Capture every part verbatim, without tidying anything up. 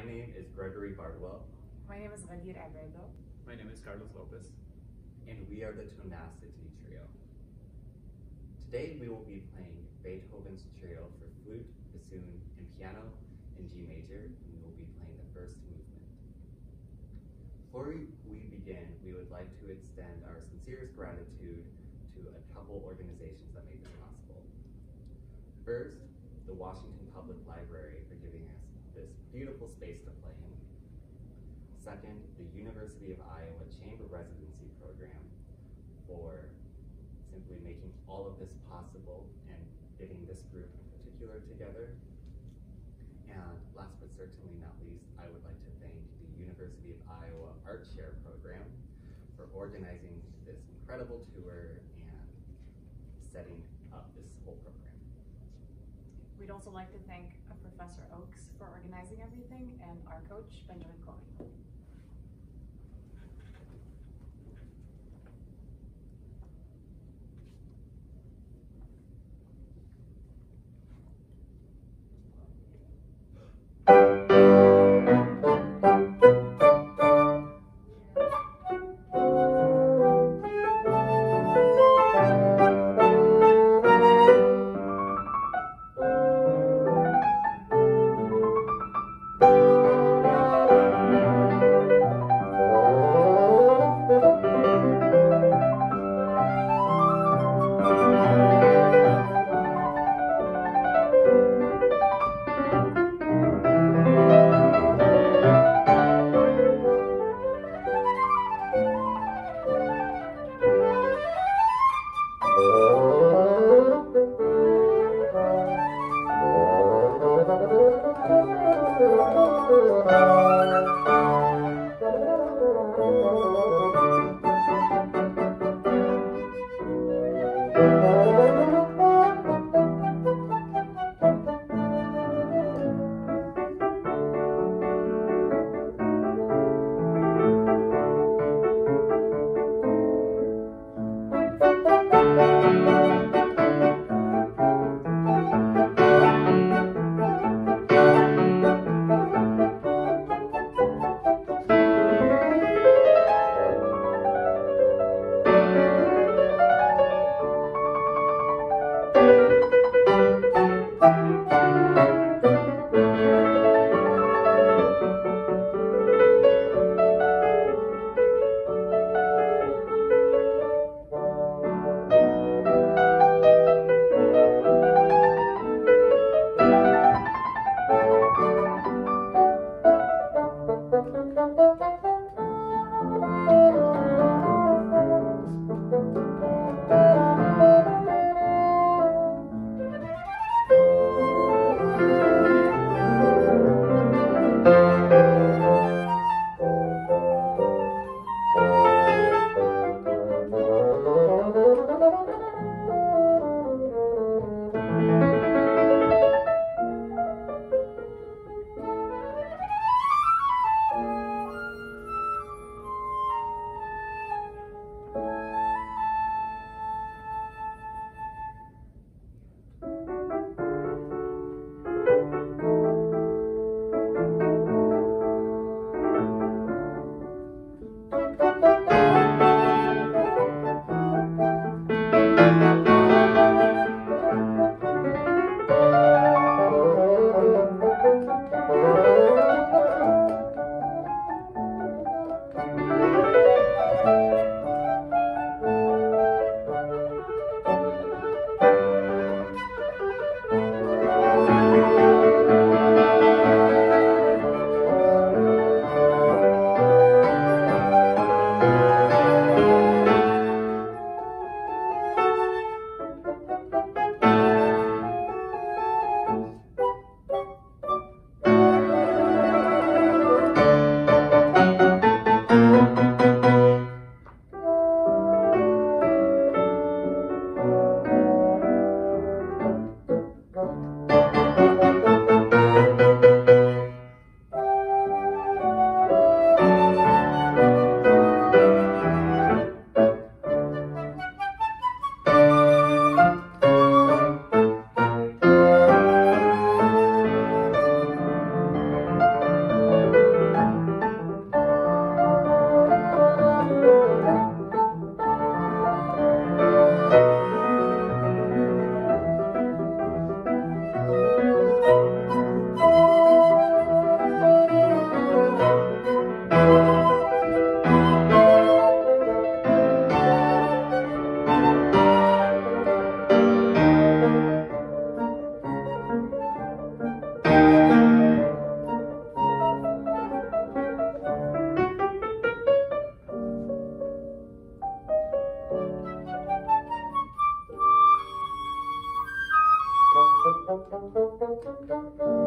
name is Gregory Bardwell. My name is Ghadeer Abaido. My name is Carlos López. And we are the Tonacity Trio. Today we will be playing Beethoven's Trio for flute, bassoon, and piano in G major, and we will be playing the first movement. Before we begin, we would like to extend our sincerest gratitude to a couple organizations that made this possible. First, the Washington Public Library for giving us this beautiful space to play in. Second, the University of Iowa Chamber Residency Program for simply making all of this possible and getting this group in particular together. And last but certainly not least, I would like to thank the University of Iowa Art Share Program for organizing this incredible tour and setting up this whole program. We'd also like to thank uh, Professor Oakes for organizing everything and our coach, Benjamin Coelho.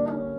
Thank you.